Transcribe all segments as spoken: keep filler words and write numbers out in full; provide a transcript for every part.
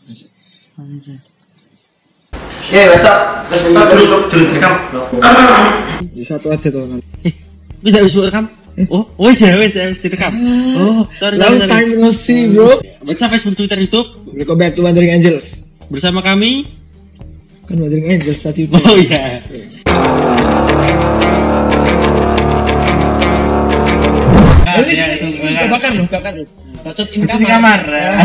Anjay. Eh, WhatsApp. Dulu dulu rekam. Satu aja tuh. Eh, bisa bisa rekam? Oh, wes ya, wes ya, wes direkam. Oh, sorry, Long sorry. time no see, bro. WhatsApp, Facebook, Twitter, YouTube. Welcome back to Wandering Angels. Bersama kami. Kan Wandering Angels tadi. Oh iya. Nah, ini ya, ini itu, ini bakar loh, bakar loh. Bacot in di kamar. kamar.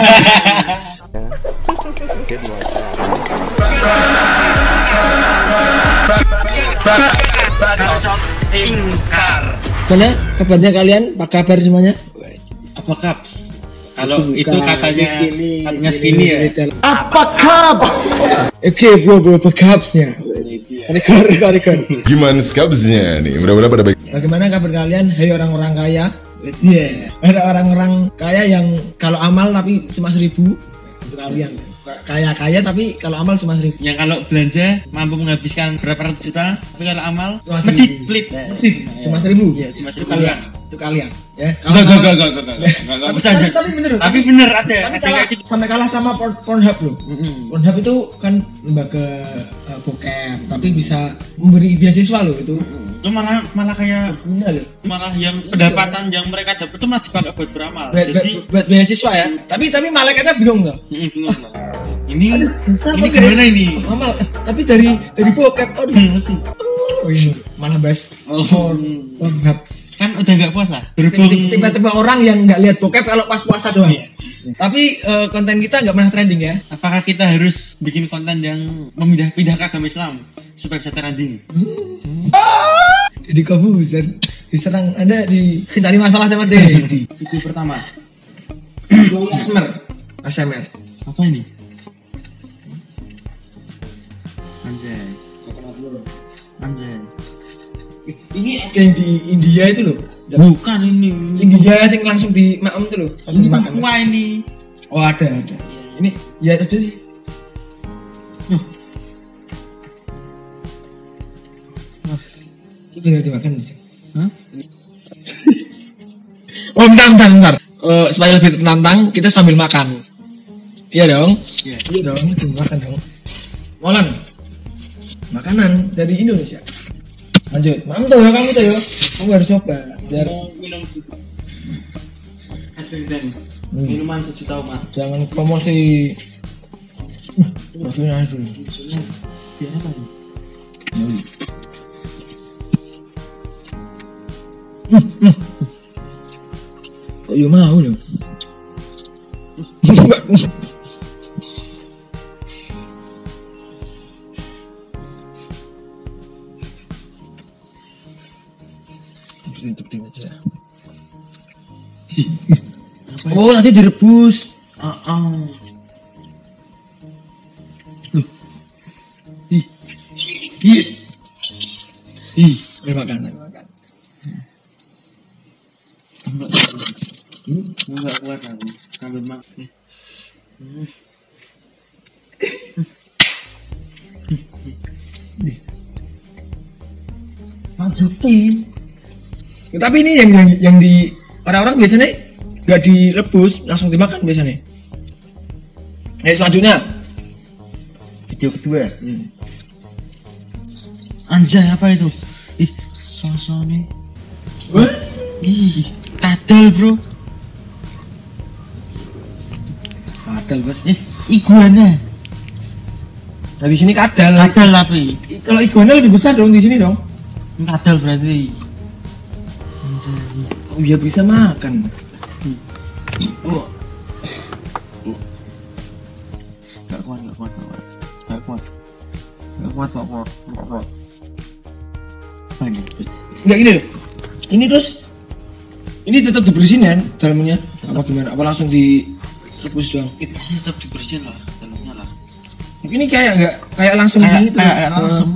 Ingkar. Mana kabarnya kalian? Apa kabar semuanya? Apa kaps? Kalau Itu itu bukan. katanya Skinny, katanya skinny, skinny ya. Apa kaps? Oke bro, bro, apa kapsnya? Rekor, rekor, rekor. Gimana skabsnya nih? Mudah-mudahan pada baik. Bagaimana kabar kalian? Hai orang-orang kaya. Iya. Ada orang-orang kaya yang kalau amal tapi cuma seribu. Itu kalian. Kaya-kaya tapi kalau amal cuma seribu. Yang kalau belanja mampu menghabiskan berapa ratus juta, tapi kalau amal Cuma medit, seribu. pelit. Medit, cuma seribu. Iya, cuma Itu seribu. kalian. Itu kalian. Ya. Enggak, enggak, enggak, enggak, enggak, enggak, enggak Tapi, bisa tapi, aja. tapi bener. Tapi bener ada, Tapi ada kalah, kayak gitu. sampai kalah sama Porn- Pornhub loh. Mm-mm. Pornhub itu kan lembaga uh, bokep, tapi bisa memberi beasiswa loh itu. Itu malah malah kayak Benar loh. malah yang pendapatan yang mereka dapat itu malah dipakai buat beramal. Buat, buat, Jadi buat beasiswa ya. Tapi tapi malaikatnya bingung loh. mm, bingung lah. Ini Aduh, bisa ini apa gimana kayak- ini? Amal, eh, tapi dari dari bokep. Aduh. Oh ini mana bahas Oh. Pornhub. Kan udah nggak puasa. Berhubung Tiba-tiba orang yang nggak lihat bokep kalau pas puasa doang. Iya. Tapi eh, konten kita nggak pernah trending ya. apakah kita harus bikin konten yang memindah-pindah ke agama Islam supaya bisa trending? Di Kobuzer diserang Anda di cari masalah sama Dedi. Video pertama. A S M R. A S M R. Apa ini? Anjay. Anjay. Ini ada yang di India itu loh. Bukan ini. ini. India sing langsung di maem itu loh. Langsung Ini dimakan. Papua ini. Oh ada ada. Ini ya ada sih. Nuh. Itu bisa dimakan. Hah? Oh bentar bentar bentar. Eh, supaya lebih menantang kita sambil makan. Iya dong. Iya. Iya dong, sambil makan dong. Molan. Makanan dari Indonesia. Lanjut. Mantap ya kamu tuh ya. Kamu harus coba biar Mau minum hasil dan Hmm. minuman sejuta umat. jangan promosi. Promosi aja dulu. Biar apa nih? Kok ya mau loh. Tepitin aja. Oh nanti direbus. Ah, ah. Loh. Ih. Ih. Ih. Ini makan, ini makan. Enggak. Enggak kuat aku. Sambil makan. Hmm. Lanjutin. Ya, tapi ini yang yang, yang di orang-orang biasanya nggak direbus, langsung dimakan biasanya. Eh selanjutnya Video kedua. hmm. Anjay apa itu? Ih, sosone. Wah, Ih, kadal, Bro. kadal bos. Eh, iguana. Nah di sini kadal. Kadal tapi. Kalau iguana lebih besar dong di sini dong. Kadal berarti. Anjay. Oh ya bisa makan. Oh. Gak kuat, gak kuat, gak kuat. Gak kuat. Gak kuat, gak kuat, gak kuat. Apa ini? Enggak ini loh. Ini terus ini tetap dibersihin kan dalamnya? Apa gimana? Apa langsung direbus doang? Itu sih tetap dibersihin lah, dalamnya lah. Ini kayak enggak kayak langsung Kayak, gitu. kayak, kayak langsung.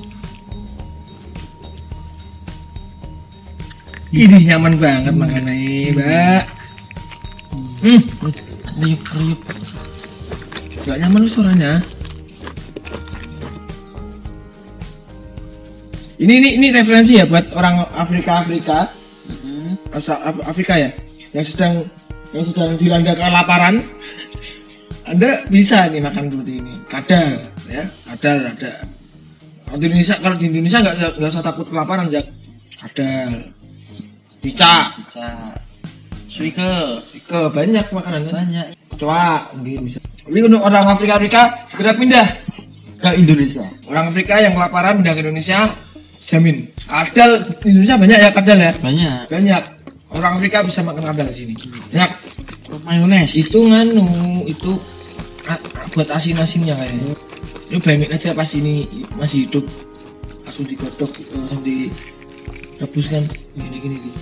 Ini nyaman banget makanannya, Mbak. Hmm, Kriuk, kriuk. enggak nyaman lu suaranya. Ini ini ini referensi ya buat orang Afrika Afrika, Mhm. Afrika ya, yang sedang yang sedang dilanda kelaparan Anda bisa nih makan seperti ini. Kadal, ya, kadal ada. Kalau di Indonesia, kalau di Indonesia nggak usah- nggak usah takut kelaparan, Jak. Kadal, cicak, Bisa. Suike. ke banyak makanannya. Banyak. Coba, mungkin bisa. Tapi untuk orang Afrika Afrika segera pindah Ke Indonesia. orang Afrika yang kelaparan pindah ke Indonesia, jamin. Kadal di Indonesia banyak ya kadal ya. Banyak. Banyak. Orang Afrika bisa makan kadal di sini. Banyak. Mayones. Itu nganu, itu a- a- buat asin-asinnya kayaknya. Ini bayangin aja pas ini masih hidup, langsung digodok, langsung direbuskan gini-gini tuh.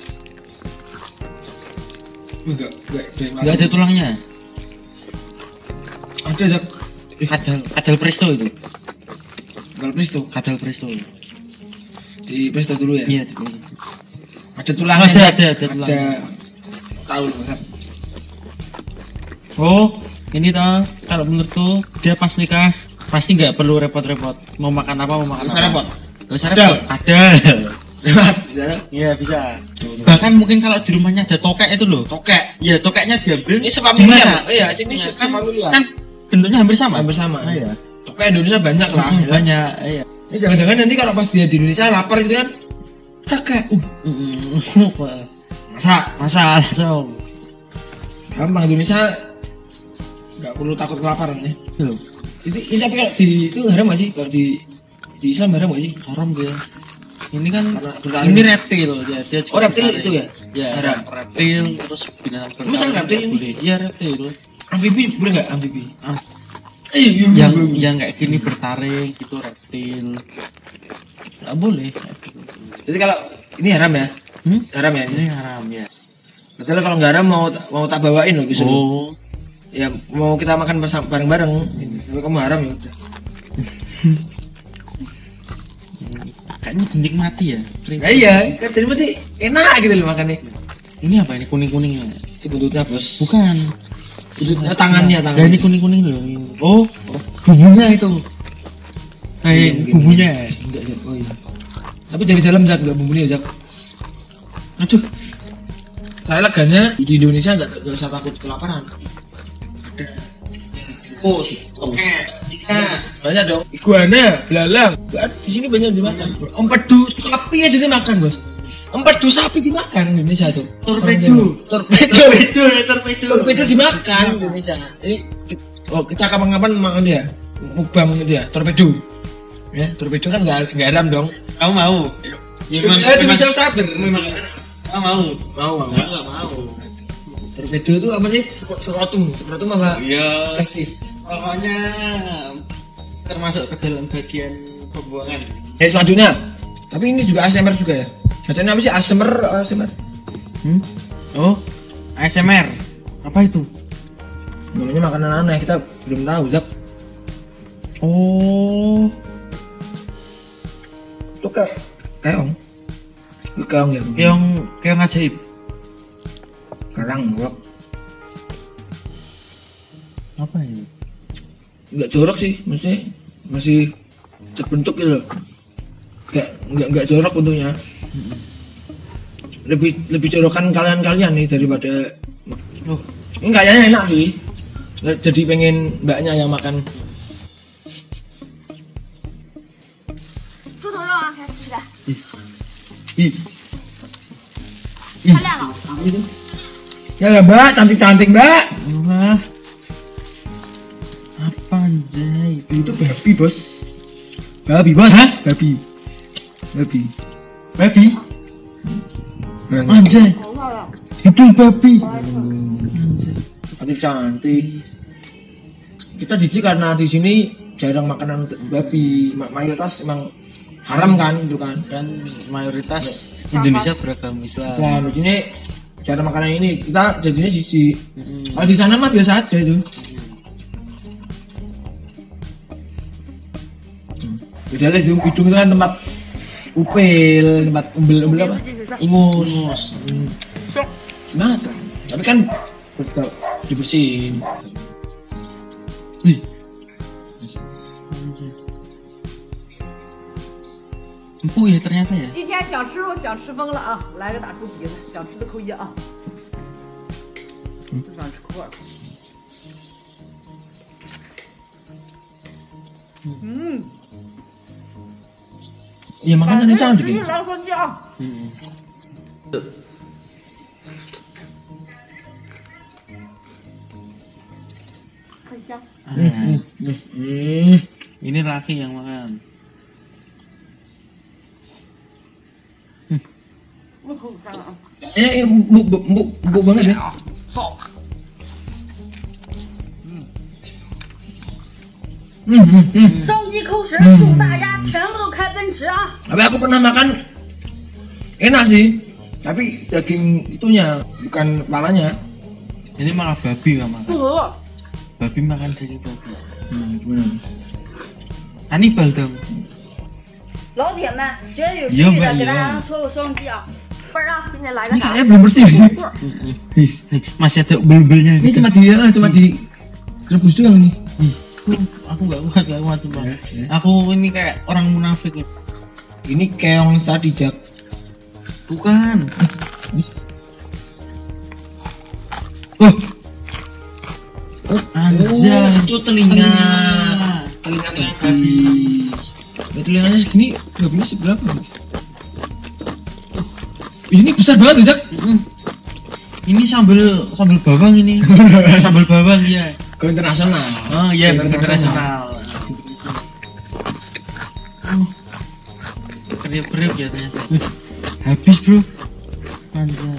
Enggak, enggak, Enggak ada tulangnya. Ada, Jak. Kadal, kadal presto itu. Kalau presto, Kadal presto. di presto dulu ya. Iya, itu. Ada tulangnya. Ada, Jak. ada, ada tulangnya. Tahu loh, Jak. Oh, ini toh kalau menurutku dia pas nikah pasti nggak perlu repot-repot. Mau makan apa, mau makan Nggak usah apa. repot. Nggak usah Kadal. repot. Ada. Lewat, ya. Iya bisa. Bahkan mungkin kalau di rumahnya ada tokek itu loh. Tokek. Iya, tokeknya diambil. Ini sepamiliar. dimasak. Iya, sini Iya, kan, sepamiliar. kan bentuknya hampir sama. Hampir sama. Ah, iya. Tokek Indonesia banyak lah. ya. Banyak. Iya. Ini jangan-jangan nanti kalau pas dia di Indonesia lapar gitu kan, tokek. Uh, Masak, masak langsung. gampang Indonesia nggak perlu takut kelaparan ya. Tuh, Itu, ini tapi kalau di itu haram nggak sih? Kalau di di Islam haram nggak sih? haram dia. Ini kan Karena berlari. ini reptil ya, dia juga Oh, reptil berlari. itu ya? Ya, Haram. reptil terus binatang Ini masalah berlari reptil nggak ini? boleh. Iya, reptil. Amfibi boleh nggak amfibi? Ah, Eh, iya, yang iya, iya. yang kayak gini bertaring gitu reptil. Nggak boleh. Jadi kalau ini haram ya? Hmm? Haram ya Ini ini. haram ya. Padahal kalau nggak haram mau mau tak bawain loh bisa. loh. Oh, Ya mau kita makan bersama bareng-bareng. Tapi kamu haram ya udah. kayaknya dinikmati ya. Nah, iya, kan jadi berarti enak gitu loh makannya. Ini apa ini kuning-kuningnya? Di buntutnya bos. Bukan. Buntutnya tangannya Ya tangannya. ini kuning-kuning loh. Oh, bumbunya itu. Iya, Eh, mungkin. bumbunya. Enggak, Jak. Oh iya. Tapi dari dalam Jak enggak bumbunya Jak. Aduh. Saya leganya di Indonesia nggak nggak usah takut kelaparan. Ada tikus, tokek, cicak, banyak dong. Iguana, belalang, Nggak ada, di sini banyak dimakan. Empedu sapi aja dimakan bos. Empedu sapi dimakan di Indonesia tuh. Torpedo. Torpedo, Torpedo, torpedo. torpedo dimakan di Indonesia. Ini oh kita kapan-kapan makan dia, mukbang dia, torpedo. Ya, torpedo kan nggak nggak haram dong. Kamu mau? Ya, Eh, itu bisa sabar. memang. Kamu mau? Mau, mau, nggak mau. Torpedo itu apa sih? Sekrotum, sekrotum apa? Iya. Testis. Pokoknya termasuk ke dalam bagian pembuangan. Eh selanjutnya, tapi ini juga A S M R juga ya. Bacanya apa sih A S M R? A S M R? Hmm? Oh, A S M R. Apa itu? Namanya makanan aneh, kita belum tahu, Zak. Oh, Itu kayak keong. Itu keong ya. keong keong ajaib. Karang, Zak. Apa ini? Enggak jorok sih, maksudnya masih terbentuk gitu loh. Kayak enggak enggak jorok bentuknya. Lebih lebih jorokan kalian-kalian nih daripada Oh, ini kayaknya enak sih. Jadi pengen mbaknya yang makan. 猪头肉啊，来吃吃看， ih, 漂亮了。 Ya mbak, cantik-cantik mbak. wah, apa anjay? Itu babi bos. Babi bos. Hah? Babi. Babi. Babi? Nah, Anjay, 好漂亮， itu babi. cantik cantik. Kita jijik karena di sini jarang makanan babi. Ma- Mayoritas emang haram kan itu kan. Kan mayoritas Indonesia beragama Islam. Nah di sini jarang makanan ini kita jadinya jijik. Mm-mm. Kalau di sana mah biasa aja itu. Beda lah hidung hidung itu kan tempat upil, tempat umbel umbel apa? Ingus. Hmm. Nah, kan. Tapi kan tetap dibersihin. Ih. Empuk ya ternyata ya. 今天想吃肉想吃疯了啊！来个大猪蹄子，想吃的扣一啊！不想吃扣二。 嗯， Ya makanya ini cantik 一 ya. 来双击啊！ 很香。 Hmm. Hmm. Ini laki yang makan. 不口干啊！ Eh, empuk, empuk, empuk banget ya. Hmm, hmm, hmm. 双击扣十，祝大家全部都开奔驰啊！ Tapi aku pernah makan enak sih. Tapi daging itunya bukan kepalanya. Ini malah babi nggak 不 makan. 合。 Babi makan dari babi. Hmm, gimana? Kanibal dong. 老铁们，觉得有一样趣的， 不一样给大家搓个双击啊！倍儿啊！今天来个 Ini 啥？ kayaknya belum bersih. Masih ada bel-belnya Ini gitu. cuma di cuma di rebus doang nih. Aku nggak kuat, nggak kuat cuma. Ya, ya. Aku ini kayak orang munafik. Ini keong tadi, Jak. Bukan. Oh, Anjay. oh, itu telinga. Telinga. Telinga babi. Ya, telinganya segini, babinya seberapa? Ini besar banget tuh, Jak. Ini sambal sambal bawang ini. Sambal bawang ya. Ke internasional. Oh iya, Ke internasional. Uh, Kriuk-kriuk ya ternyata. Habis bro. Anjay.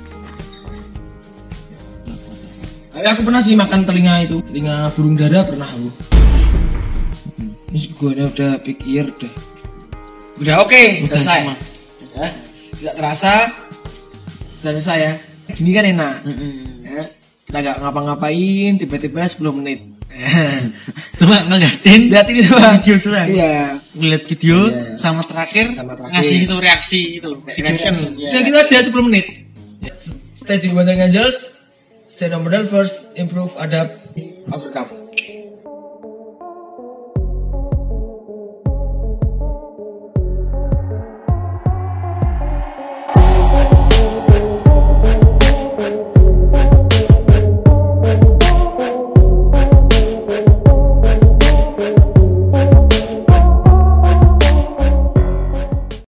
Tapi aku pernah sih makan telinga itu, telinga burung dara pernah aku. Terus gue udah pikir udah, udah oke, Udah selesai. semua. Ya, tidak terasa, sudah selesai ya. Gini kan enak. Mm-mm. Ya, kita nggak ngapa-ngapain, tiba-tiba sepuluh menit. Cuma ngeliatin Lihat ini doang. video doang. Iya. Ngeliat video Iya. sama terakhir, Sama terakhir. ngasih itu reaksi itu. Reaction. Iya. Ya kita ada sepuluh menit. Stay di Wandering Angels. Stay no model first, improve, adapt, overcome.